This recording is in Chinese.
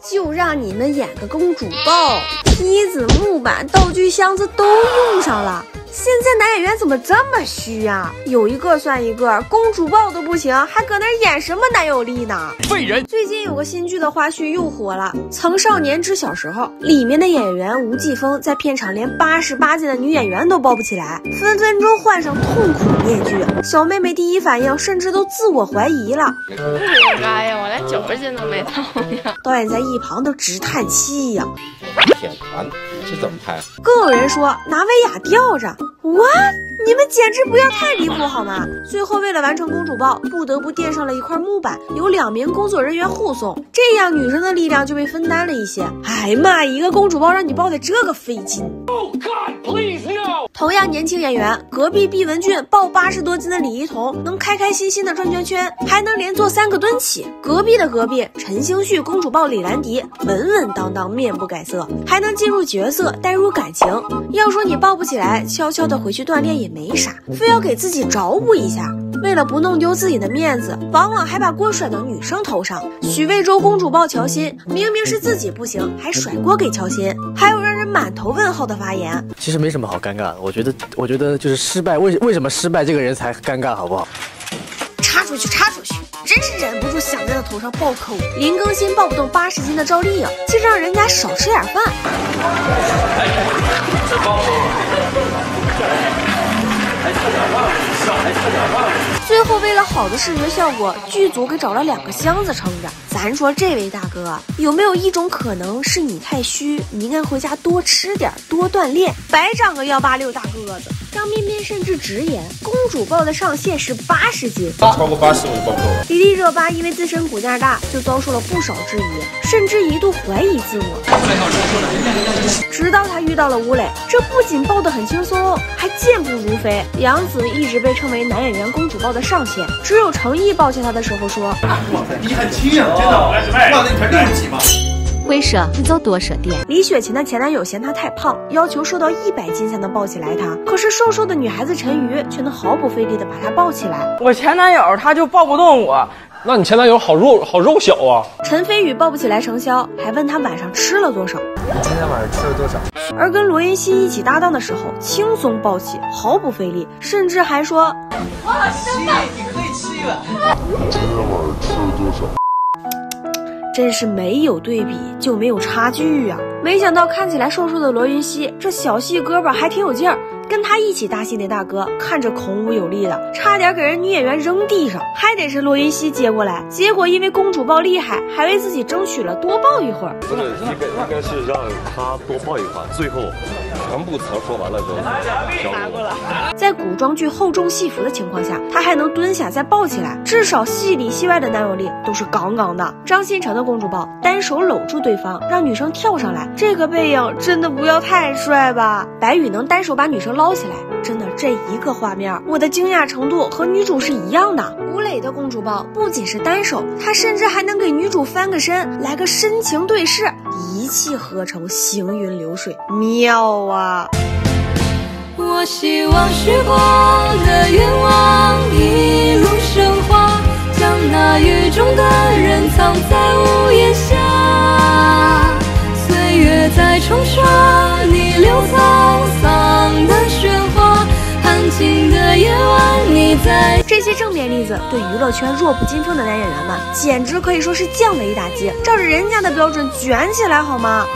就让你们演个公主抱，梯子、木板、道具箱子都用上了。现在男演员怎么这么虚啊？有一个算一个，公主抱都不行，还搁那演什么男友力呢？ 废人！ 最近有个新剧的花絮又火了，《曾少年之小时候》里面的演员吴继峰在片场连88斤的女演员都抱不起来，分分钟换上痛苦面具。小妹妹第一反应甚至都自我怀疑了， 不应该呀，我连90斤都没到呀。 导演在一旁都直叹气呀。 天团这怎么拍？ 更有人说拿威亚吊着。What？ 你们简直不要太离谱好吗？最后为了完成公主抱，不得不垫上了一块木板，由2名工作人员护送，这样女生的力量就被分担了一些。哎呀妈，一个公主抱让你抱的这个费劲。 Oh God, please no！ 同样年轻演员，隔壁毕雯珺抱80多斤的李一桐，能开开心心的转圈圈，还能连做3个蹲起。隔壁的隔壁，陈星旭公主抱李兰迪，稳稳当当，面不改色，还能进入角色，带入感情。要说你抱不起来，悄悄的回去锻炼也没啥，非要给自己找补一下。为了不弄丢自己的面子，往往还把锅甩到女生头上。许魏洲公主抱乔欣，明明是自己不行，还甩锅给乔欣。还有让人满头问号的发言。 其实没什么好尴尬的，我觉得就是失败，为什么失败这个人才尴尬，好不好？ 插出去，插出去！真是忍不住想在他头上暴扣。林更新抱不动80斤的赵丽颖，就让人家少吃点饭。最后为了好的视觉效果，剧组给找了2个箱子撑着。咱说这位大哥，有没有一种可能是你太虚，你应该回家多吃点，多锻炼，白长个186大个子？张彬彬甚至直言，公主抱的上限是80斤， 超过80我就抱不动了。 迪丽热巴因为自身骨架大，就遭受了不少质疑，甚至一度怀疑自我。直到她遇到了吴磊，这不仅抱得很轻松，还健步如飞。杨紫一直被称为男演员公主抱的上限，只有程毅抱起她的时候说：“ 哇塞，你很轻呀，真的，哇，那你才60几吗？” 威慑，你走多少点？ 李雪琴的前男友嫌她太胖，要求瘦到100斤才能抱起来她。可是瘦瘦的女孩子陈瑜却能毫不费力的把她抱起来。 我前男友他就抱不动我。 那你前男友好肉小啊！ 陈飞宇抱不起来程潇，还问他晚上吃了多少。 你今天晚上吃了多少？ 而跟罗云熙一起搭档的时候，轻松抱起，毫不费力，甚至还说：“我好吃饭，你可以吃了。”今天晚上吃了多少？真是没有对比就没有差距啊！没想到看起来瘦瘦的罗云熙，这小细胳膊还挺有劲儿。跟他一起搭戏那大哥看着孔武有力的，差点给人女演员扔地上，还得是罗云熙接过来。结果因为公主抱厉害，还为自己争取了多抱一会儿。 不是，应该是让他多抱一会儿，最后全部词说完了之后交给我。 在古装剧厚重戏服的情况下，他还能蹲下再抱起来，至少戏里戏外的男友力都是杠杠的。张新成的公主抱，单手搂住对方，让女生跳上来，这个背影真的不要太帅吧？白宇能单手把女生捞起来，真的这一个画面，我的惊讶程度和女主是一样的。吴磊的公主抱不仅是单手，他甚至还能给女主翻个身，来个深情对视，一气呵成，行云流水，妙啊！ 我希望许过的愿望一路升华，将那雨中的人藏在屋檐下，岁月在冲刷逆流沧桑的喧哗，安静的夜晚你在。 这些正面例子对娱乐圈弱不禁风的男演员们，简直可以说是降维打击，照着人家的标准卷起来好吗？